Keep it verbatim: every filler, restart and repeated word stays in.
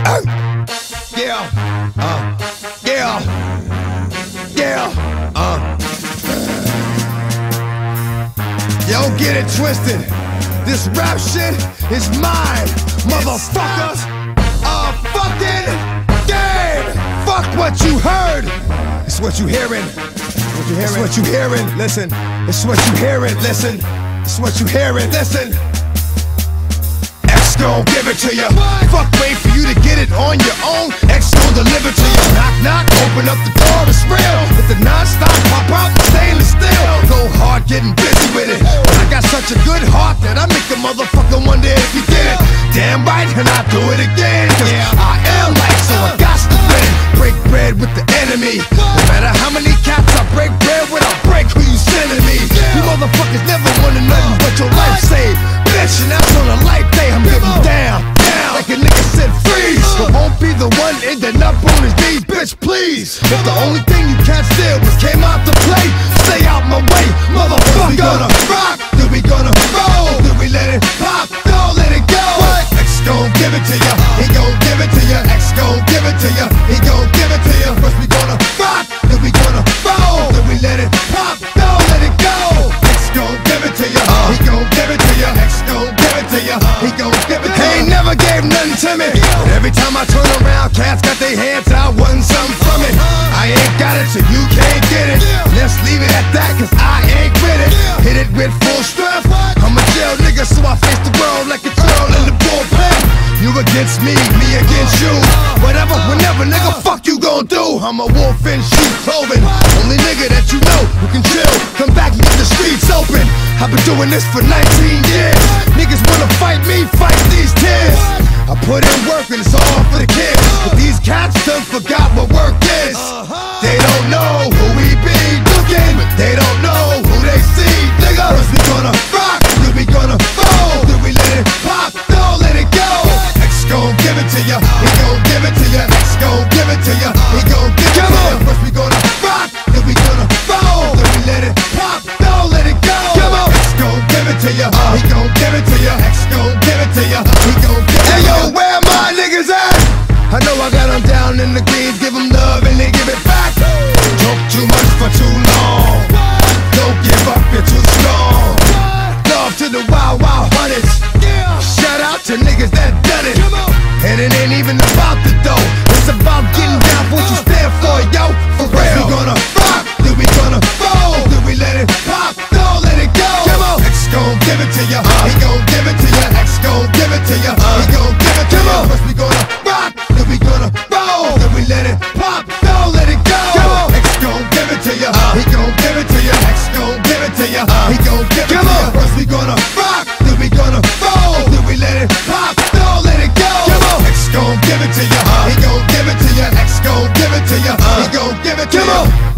Uh, yeah, uh, yeah, yeah, uh. Yo, get it twisted. This rap shit is mine, motherfuckers. A fucking game. Fuck what you heard. It's what you hearing. What you hearing? It's what you hearing. Listen. It's what you hearing. Listen. It's what you hearing. Listen. X gon' give it to you. Fuck, wait for you to get it on your own. X gon' deliver to you. Knock, knock, open up the door, it's real. With the non-stop pop out, stainless steel. Go hard, getting busy with it. I got such a good heart that I make a motherfucker wonder if you did it. Damn right, and I do it again. Cause I am like, so I got to win. Break bread with the enemy. No matter how many cats I break bread with, I break who you sending me. You motherfuckers never wanted nothing but your life saved. Bitch, and that's on a life day. I'm getting down, down, like a nigga said freeze. But won't be the one ending up on his knees, bitch, please. If the only thing you can't steal was came out to play, stay out my way, motherfucker. We gonna rock, then we gonna roll, then we let it pop, don't let it go. X gon' give it to ya, he gon' give it to ya. X gon' give it to ya, he gon' give it to ya. First we gonna rock, then we gonna roll, then we let it pop, don't let it go. X gon' give it to ya, he gon' give it to ya. X gon' give it to ya, he gon' give it to ya. He ain't never gave nothing to me, but every time I turn around, cats got their hands out, wanting something from it. I ain't got it, so you can't get it. Let's leave it at that, cause I ain't with it. Hit it with full strength. I'm a jail nigga, so I face the world like a girl in the bullpen. You against me, me against you. Whatever, whenever, nigga, fuck you gon' do. I'm a wolf in sheep clothing. Only nigga that you know who can chill. Come back and get the streets open. I've been doing this for nineteen years. Niggas wanna fight me, fight these tears. I put in work and it's all for the kids. But these cats done forgot what work is. They don't know who we be looking, but they don't know who they see. Nigga, first we gonna rock, then we gonna roll, then we let it pop, don't let it go. X gon' give it to ya, he gon' give it to ya. X gon' give it to ya, he gon' give it to ya. First we gonna rock, then we gonna roll, then we let it pop, don't let it go. X gon' give it to ya, he gon' give it to ya. X gon' give it to ya, he gon' give it to ya. Hey yo, where my niggas at? I know I got them down in the greens, give them love and they give it back. Talk too much for too long, don't give up, you're too strong. Love to the wild, wild hunters. Shout out to niggas that done it. And it ain't even about the dough, it's about getting down for what you stand for, yo, for real. We gonna rock, then we gonna roll, then we let it pop, don't let it go. X gon' give it to ya, he gon' give it to ya. X gon' give it to ya, he gon' give it to ya. First we gonna rock, then we gonna roll, then we let it pop, don't let it go. X gon' give it to ya, he gon' give it to ya. X gon' give it to ya, he gon' give it to ya. First we gonna rock, then we gonna roll, then we let it pop, don't let it go. X gon' give it to ya, he gon' give it to ya. X gon' give it to ya, he gon' give it to ya.